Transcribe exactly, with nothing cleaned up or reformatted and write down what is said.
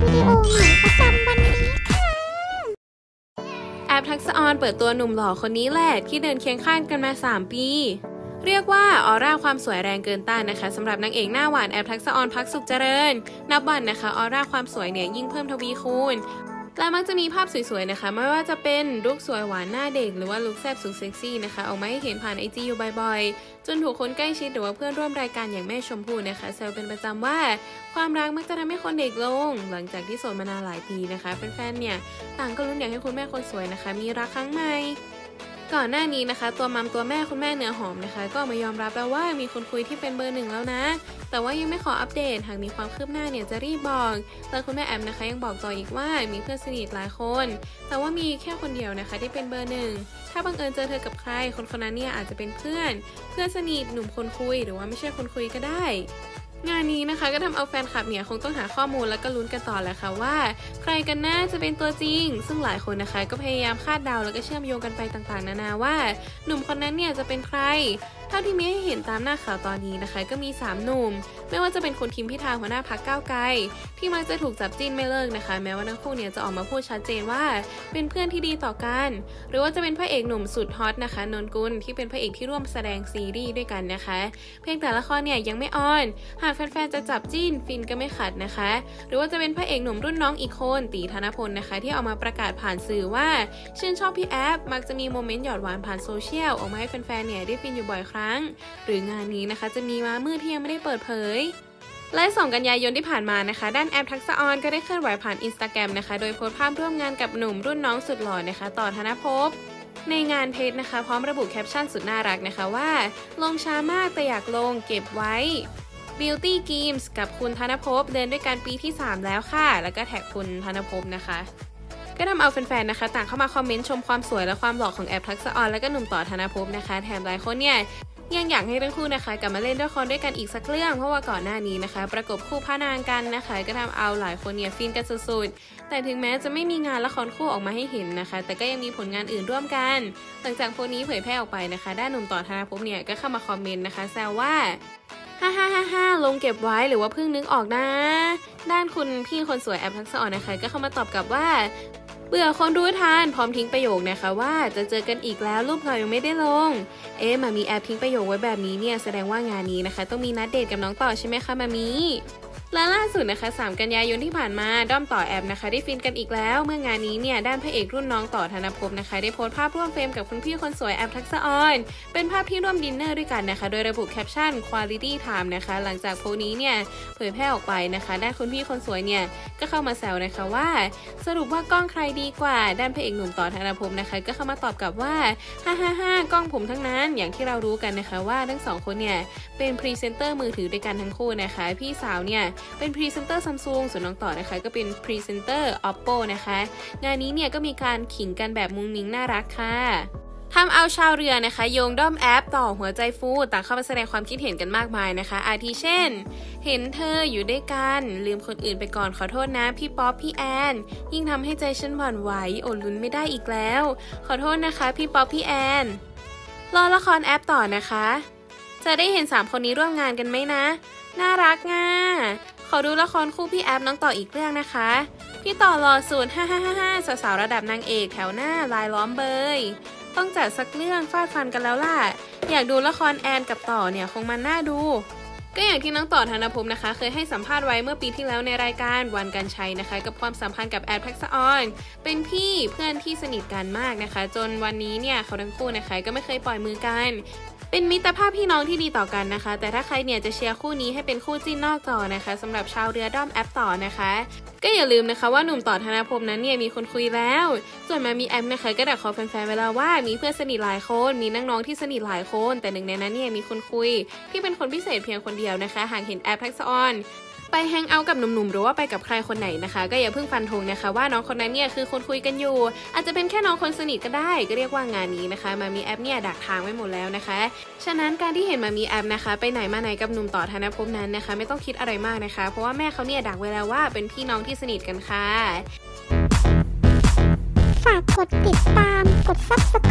วิดีโอใหม่ประจำวันนี้ค่ะแอปทักษะออนเปิดตัวหนุ่มหล่อคนนี้แหละที่เดินเคียงข้างกันมาสามปีเรียกว่าออร่าความสวยแรงเกินต้านนะคะสำหรับนางเอกหน้าหวานแอปทักษะออนพักสุขเจริญนับวันนะคะออร่าความสวยเนี่ยยิ่งเพิ่มทวีคูณและมักจะมีภาพสวยๆนะคะไม่ว่าจะเป็นลุคสวยหวานหน้าเด็กหรือว่าลุคแซ่บสุดเซ็กซี่นะคะออกมาให้เห็นผ่านไอจีอยู่บ่อยๆจนถูกคนใกล้ชิดหรือว่าเพื่อนร่วมรายการอย่างแม่ชมพู่นะคะแซวเป็นประจำว่าความรักมักจะทำให้คนเด็กลงหลังจากที่โสดมานานหลายปีนะคะแฟนๆเนี่ยต่างก็ลุ้นอยากให้คุณแม่คนสวยนะคะมีรักครั้งใหม่ก่อนหน้านี้นะคะตัวมัมตัวแม่คุณแม่เนื้อหอมนะคะก็มายอมรับแล้วว่ามีคนคุยที่เป็นเบอร์หนึ่งแล้วนะแต่ว่ายังไม่ขออัปเดตหากมีความคืบหน้าเนี่ยจะรีบบอกและคุณแม่แอมนะคะยังบอกต่ออีกว่ามีเพื่อนสนิทหลายคนแต่ว่ามีแค่คนเดียวนะคะที่เป็นเบอร์หนึ่งถ้าบังเอิญเจอเธอกับใครคนคนนั้นเนี่ยอาจจะเป็นเพื่อนเพื่อนสนิทหนุ่มคนคุยหรือว่าไม่ใช่คนคุยก็ได้งานนี้นะคะก็ทำเอาแฟนคลับเนี่ยคงต้องหาข้อมูลแล้วก็ลุ้นกันต่อแหละค่ะว่าใครกันน่าจะเป็นตัวจริงซึ่งหลายคนนะคะก็พยายามคาดเดาแล้วก็เชื่อมโยงกันไปต่างๆนานาว่าหนุ่มคนนั้นเนี่ยจะเป็นใครเท่าที่มีให้เห็นตามหน้าข่าวตอนนี้นะคะก็มีสามหนุ่มไม่ว่าจะเป็นคุณทิมพิธาหัวหน้าพรรคก้าวไกลที่มักจะถูกจับจิ้นไม่เลิกนะคะแม้ว่าทั้งคู่เนี่ยจะออกมาพูดชัดเจนว่าเป็นเพื่อนที่ดีต่อกันหรือว่าจะเป็นพระเอกหนุ่มสุดฮอตนะคะนนกุลที่เป็นพระเอกที่ร่วมแสดงซีรีส์ด้วยกันนะคะเพียงแต่ละครเนี่ยยังไม่ออนหากแฟนๆจะจับจิ้นฟินก็ไม่ขัดนะคะหรือว่าจะเป็นพระเอกหนุ่มรุ่นน้องอีกคนตีธนพลนะคะที่ออกมาประกาศผ่านสื่อว่าชื่นชอบพี่แอฟมักจะมีโมเมนต์หยอดหวานผ่านโซเชียลออกมาให้แฟนๆเนี่ยได้ฟินอยู่บ่อยครั้งหรืองานนี้นะคะจะมีมามืดที่ยังไม่ได้เปิดเผยและสองกันยายนที่ผ่านมานะคะด้านแอปทักษะออนก็ได้เคลื่อนไหวผ่านอินสตาแกรมนะคะโดยโพสต์ภาพร่วมงานกับหนุ่มรุ่นน้องสุดหล่อนะคะต่อธนภพในงานเพจนะคะพร้อมระบุแคปชั่นสุดน่ารักนะคะว่าลงช้ามากแต่อยากลงเก็บไว้ Beauty Games กับคุณธนภพเดินด้วยกันปีที่สามแล้วค่ะแล้วก็แท็กคุณธนภพนะคะก็ทำเอาแฟนๆนะคะต่างเข้ามาคอมเมนต์ชมความสวยและความหล่อของแอปทักษะออนและก็หนุ่มต่อธนภพนะคะแถมหลายคนเนี่ยยังอยากให้ทั้งคู่นะคะกลับมาเล่นละครด้วยกันอีกสักเรื่องเพราะว่าก่อนหน้านี้นะคะประกบคู่พระนางกันนะคะก็ทำเอาหลายคนเนี่ยฟินกันสุดๆแต่ถึงแม้จะไม่มีงานละครคู่ออกมาให้เห็นนะคะแต่ก็ยังมีผลงานอื่นร่วมกันหลังจากโพสต์นี้เผยแพร่ออกไปนะคะด้านหนุ่มต่อธนภพเนี่ยก็เข้ามาคอมเมนต์นะคะแซวว่าฮ่าฮ่าฮ่าฮ่าลงเก็บไว้หรือว่าเพิ่งนึกออกนะด้านคุณพี่คนสวยแอปทักษะออนนะคะก็เข้ามาตอบกลับว่าเบื่อคนรู้ทันพร้อมทิ้งประโยคนะคะว่าจะเจอกันอีกแล้วรูปเรายังไม่ได้ลงเอ๊ะมามีแอปทิ้งประโยคไว้แบบนี้เนี่ยแสดงว่างานนี้นะคะต้องมีนัดเดทกับน้องต่อใช่ไหมคะมามีและล่าสุดนะคะสามกันยายนที่ผ่านมาด้อมต่อแอปนะคะได้ฟินกันอีกแล้วเมื่องานนี้เนี่ยด้านพระเอกรุ่นน้องต่อธนภพนะคะได้โพสต์ภาพร่วมเฟรมกับคุณพี่คนสวยแอปทักษะออนเป็นภาพที่ร่วมดินเนอร์ด้วยกันนะคะโดยระบุแคปชั่น quality time นะคะหลังจากโพสต์นี้เนี่ยเผยแพร่ออกไปนะคะด้านคุณพี่คนสวยเนี่ยก็เข้ามาแซวนะคะว่าสรุปว่ากล้องใครดีกว่าด้านพระเอกหนุ่มต่อธนภพนะคะก็เข้ามาตอบกลับว่าฮ่าฮ่าฮ่ากล้องผมทั้งนั้นอย่างที่เรารู้กันนะคะว่าทั้งสองคนเนี่ยเป็นพรีเซนเตอร์มือถือด้วยกันทั้งคู่นะคะพี่สาวเนี่ยเป็นพรีเซนเตอร์Samsung ส่วนน้องต่อนะคะก็เป็นพรีเซนเตอร์ Oppo นะคะงานนี้เนี่ยก็มีการขิงกันแบบมุ้งมิ้งน่ารักค่ะทำเอาชาวเรือนะคะโยงด้อมแอปต่อหัวใจฟูต่างเข้ามาแสดงความคิดเห็นกันมากมายนะคะอาทิเช่นเห็นเธออยู่ด้วยกันลืมคนอื่นไปก่อนขอโทษนะพี่ป๊อปพี่แอนยิ่งทำให้ใจฉันหวั่นไหวอดลุ้นไม่ได้อีกแล้วขอโทษนะคะพี่ป๊อปพี่แอนรอละครแอปต่อนะคะจะได้เห็นสามคนนี้ร่วมงานกันไหมนะน่ารักง่าขอดูละครคู่พี่แอปน้องต่ออีกเรื่องนะคะพี่ต่อรอสูตรฮ่าฮ่าฮ่าฮ่าสาวๆระดับนางเอกแถวหน้าลายล้อมเบยต้องจัดสักเรื่องฟาดฟันกันแล้วล่ะอยากดูละครแอนกับต่อเนี่ยคงมันน่าดูก็อย่างที่น้องต่อธนภพนะคะเคยให้สัมภาษณ์ไว้เมื่อปีที่แล้วในรายการวันกันชัยนะคะกับความสัมพันธ์กับแอปทักษะออนเป็นพี่เพื่อนที่สนิทกันมากนะคะจนวันนี้เนี่ยเขาทั้งคู่นะคะก็ไม่เคยปล่อยมือกันเป็นมิตรภาพพี่น้องที่ดีต่อกันนะคะแต่ถ้าใครเนี่ยจะเชียร์คู่นี้ให้เป็นคู่จิ้นนอกจอนะคะสำหรับชาวเรือด้อมแอปต่อนะคะก็อย่าลืมนะคะว่าหนุ่มต่อธนภพนั้นเนี่ยมีคนคุยแล้วส่วนมามีแอปนะคะก็ดักคอแฟนๆเวลาว่ามีเพื่อนสนิทหลายคนมีน้องๆที่สนิทหลายคนแต่หนึ่งในนั้นเนี่ยมีคนคุยที่เป็นคนพิเศษเพียงคนเดียวนะคะหากเห็นแอปทักษะออนไปแฮงเอาท์กับหนุ่มๆหรือว่าไปกับใครคนไหนนะคะก็อย่าเพิ่งฟันธงนะคะว่าน้องคนนั้นเนี่ยคือคนคุยกันอยู่อาจจะเป็นแค่น้องคนสนิทก็ได้ก็เรียกว่างานนี้นะคะมามีแอปเนี่ยดักทางไว้หมดแล้วนะคะฉะนั้นการที่เห็นมามีแอปนะคะไปไหนมาไหนกับหนุ่มต่อธนภพนั้นนะคะไม่ต้องคิดอะไรมากนะคะเพราะว่าแม่เขาเนี่ยดักไว้แล้วว่าเป็นพี่น้องที่สนิทกันค่ะฝากกดติดตามกดซับส